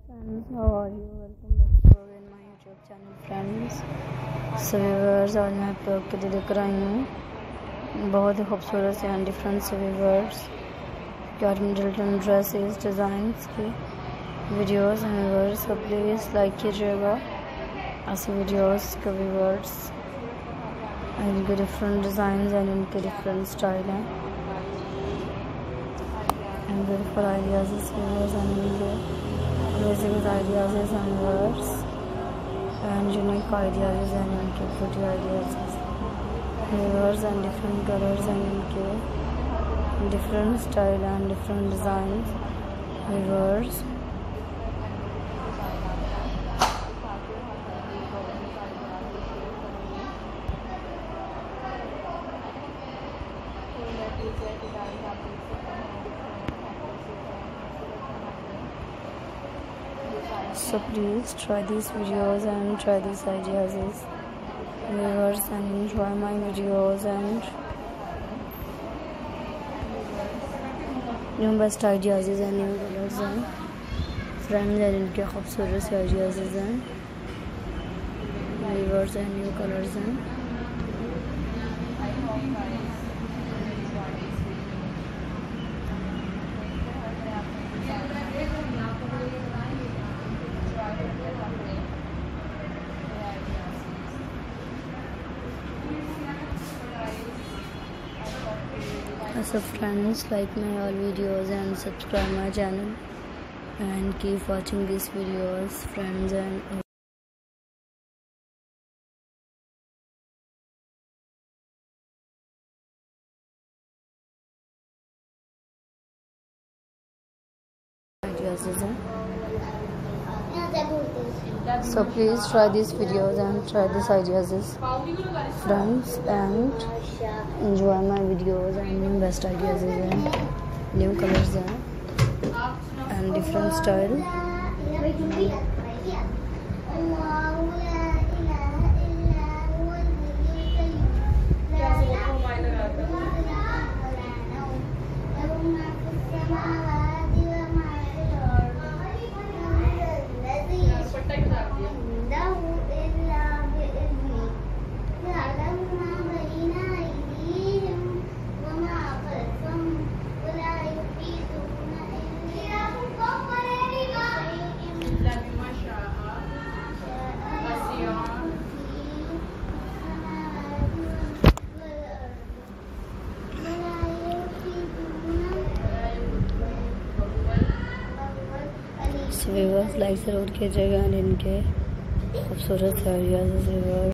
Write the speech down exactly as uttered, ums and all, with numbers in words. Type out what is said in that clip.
friends, how are you? Welcome back to again my YouTube channel friends. So viewers, आज मैं आप लोग के लिए लेकर आई हूँ बहुत ही खूबसूरत से एंड डिफरेंट से व्यूवर्स मिडल्टन ड्रेसेस डिज़ाइंस की वीडियोस हैं व्यूवर्स, so प्लीज़ लाइक कीजिएगा ऐसे वीडियोस के व्यूवर्स। इनके डिफरेंट डिज़ाइंस एंड इनके डिफरेंट स्टाइल हैं and beautiful ideas is viewers and amazing ideas is and words and unique ideas and उनके beauty ideas viewers and different colors and उनके different style and different designs viewers। So please try these videos and try these ideas viewers and enjoy my videos and new best ideas and new colors and friends and इनके खूबसूरत से ideas and viewers and new colors and So friends, like my all videos and subscribe my channel and keep watching these videos friends and ideas. So please try these videos and try these ideas friends and enjoy my videos and new best ideas and new colors and different style viewers like ज़रूर कीजिएगा इनके खूबसूरत ideas viewers.